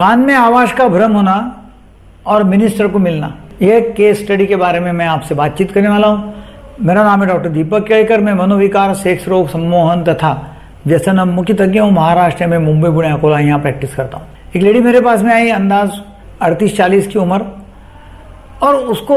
कान में आवाज का भ्रम होना और मिनिस्टर को मिलना, यह केस स्टडी के बारे में मैं आपसे बातचीत करने वाला हूं। मेरा नाम है डॉक्टर दीपक केळकर। मैं मनोविकार, सेक्स रोग, सम्मोहन तथा व्यसन मुख्यतज्ञ हूँ। महाराष्ट्र में मुंबई, पुणे, अकोला यहाँ प्रैक्टिस करता हूँ। एक लेडी मेरे पास में आई, अंदाज 38-40 की उम्र, और उसको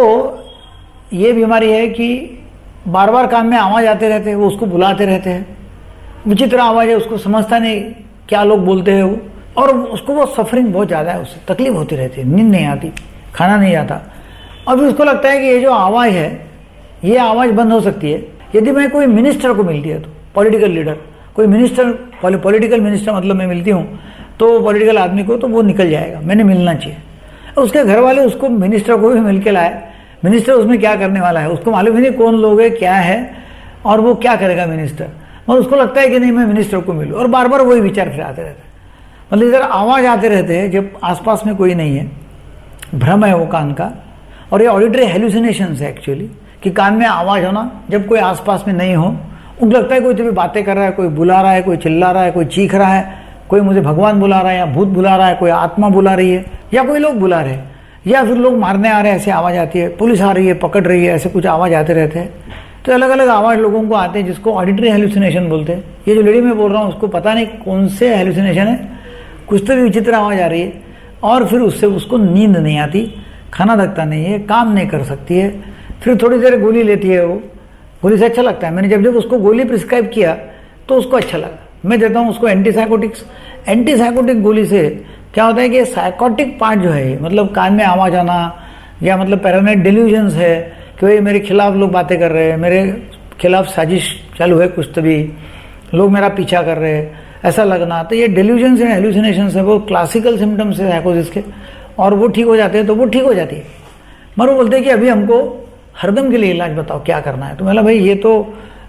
ये बीमारी है कि बार बार कान में आवाज़ आते रहते हैं, वो उसको बुलाते रहते हैं, विचित्र आवाज़ है, उसको समझता नहीं क्या लोग बोलते हैं वो, और उसको वो सफरिंग बहुत ज़्यादा है, उससे तकलीफ होती रहती है, नींद नहीं आती, खाना नहीं आता। अभी उसको लगता है कि ये जो आवाज़ है ये आवाज़ बंद हो सकती है यदि मैं कोई मिनिस्टर को मिलती है, तो पॉलिटिकल लीडर, कोई मिनिस्टर, पॉलिटिकल मिनिस्टर मतलब मैं मिलती हूँ तो पॉलिटिकल आदमी को, तो वो निकल जाएगा, मैंने मिलना चाहिए। उसके घर वाले उसको मिनिस्टर को भी मिल के लाए। मिनिस्टर उसमें क्या करने वाला है उसको मालूम ही नहीं, कौन लोग है, क्या है, और वो क्या करेगा मिनिस्टर। और उसको लगता है कि नहीं मैं मिनिस्टर को मिलूँ, और बार बार वही विचार फिर आते रहते हैं। मतलब इधर आवाज़ आते रहते हैं जब आसपास में कोई नहीं है, भ्रम है वो कान का, और ये ऑडिटरी हेलुसिनेशंस है एक्चुअली, कि कान में आवाज़ होना जब कोई आसपास में नहीं हो। उनको लगता है कोई तो भी बातें कर रहा है, कोई बुला रहा है, कोई चिल्ला रहा है, कोई चीख रहा है, कोई मुझे भगवान बुला रहा है, या भूत बुला रहा है, कोई आत्मा बुला रही है, या कोई लोग बुला रहे हैं, या फिर लोग मारने आ रहे हैं, ऐसे आवाज़ आती है, पुलिस आ रही है, पकड़ रही है, ऐसे कुछ आवाज़ आते रहते हैं। तो अलग अलग आवाज़ लोगों को आते हैं, जिसको ऑडिटरी हेलुसिनेशन बोलते हैं। ये जो लेडी मैं बोल रहा हूँ उसको पता नहीं कौन से हेलुसिनेशन है, कुछ तो भी विचित्र आवाज़ आ रही है, और फिर उससे उसको नींद नहीं आती, खाना लगता नहीं है, काम नहीं कर सकती है। फिर थोड़ी देर गोली लेती है, वो गोली से अच्छा लगता है। मैंने जब जब उसको गोली प्रिस्क्राइब किया तो उसको अच्छा लगा। मैं देता हूँ उसको एंटीसाइकोटिक्स। एंटीसाइकोटिक गोली से क्या होता है कि साइकोटिक पार्ट जो है, मतलब कान में आवाज़ आना, या मतलब पैरानॉइड डिल्यूजन्स है कि भाई मेरे खिलाफ लोग बातें कर रहे हैं, मेरे खिलाफ साजिश चालू है, कुछ तभी लोग मेरा पीछा कर रहे हैं, ऐसा लगना, तो ये डिल्यूजन्स एंड हेलुसिनेशंस है, वो क्लासिकल सिम्टम्स है साइकोसिस के, और वो ठीक हो जाते हैं, तो वो ठीक हो जाती है। मगर वो बोलते हैं कि अभी हमको हरदम के लिए इलाज बताओ, क्या करना है। तो मैंने भाई ये तो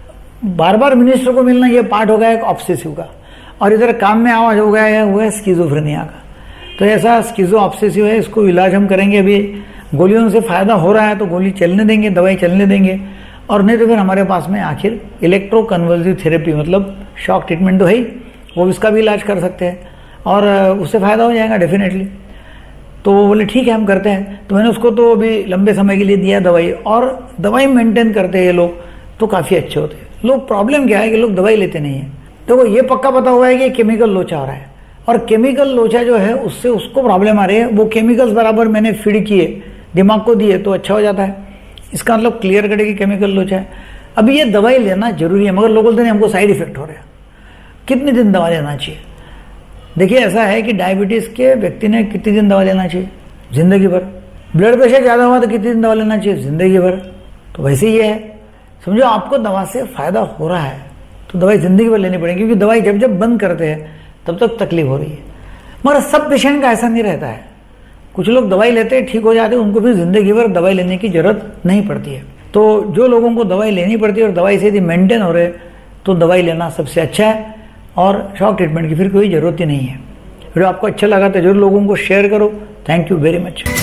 बार बार मिनिस्टर को मिलना, ये पार्ट हो गया एक ऑब्सेसिव का, और इधर काम में आवाज़ हो गया है वो है स्किज़ोफ्रेनिया का। तो ऐसा स्किज़ो ऑब्सेसिव है, इसको इलाज हम करेंगे। अभी गोलियों से फ़ायदा हो रहा है तो गोली चलने देंगे, दवाई चलने देंगे, और नहीं तो फिर हमारे पास में आखिर इलेक्ट्रोकन्वल्सिव थेरेपी, मतलब शॉक ट्रीटमेंट तो है ही, वो इसका भी इलाज कर सकते हैं, और उससे फ़ायदा हो जाएगा डेफिनेटली। तो वो बोले ठीक है हम करते हैं। तो मैंने उसको तो अभी लंबे समय के लिए दिया दवाई, और दवाई मेंटेन करते हैं ये लोग तो काफ़ी अच्छे होते हैं। लोग प्रॉब्लम क्या है कि लोग दवाई लेते नहीं हैं। तो ये पक्का पता हुआ है कि केमिकल लोचा हो रहा है, और केमिकल लोचा जो है उससे उसको प्रॉब्लम आ रही है। वो केमिकल्स बराबर मैंने फीड किए, दिमाग को दिए, तो अच्छा हो जाता है। इसका मतलब क्लियर कटे कि केमिकल लोचा है। अभी ये दवाई लेना जरूरी है, मगर लोग बोलते नहीं हमको साइड इफेक्ट हो रहा है। कितने दिन दवा लेना चाहिए? देखिए ऐसा है कि डायबिटीज़ के व्यक्ति ने कितने दिन दवा लेना चाहिए? जिंदगी भर। ब्लड प्रेशर ज़्यादा हुआ तो कितने दिन दवा लेना चाहिए? जिंदगी भर। तो वैसे ये है, समझो आपको दवा से फ़ायदा हो रहा है तो दवाई ज़िंदगी भर लेनी पड़ेगी, क्योंकि दवाई जब जब बंद करते हैं तब तक तकलीफ हो रही है। मगर सब पेशेंट का ऐसा नहीं रहता है। कुछ लोग दवाई लेते हैं, ठीक हो जाते हैं, उनको फिर ज़िंदगी भर दवाई लेने की ज़रूरत नहीं पड़ती है। तो जो लोगों को दवाई लेनी पड़ती है और दवाई से यदि मेंटेन हो रहे तो दवाई लेना सबसे अच्छा है, और शॉक ट्रीटमेंट की फिर कोई ज़रूरत ही नहीं है। वीडियो आपको अच्छा लगा तो जरूर लोगों को शेयर करो। Thank you very much.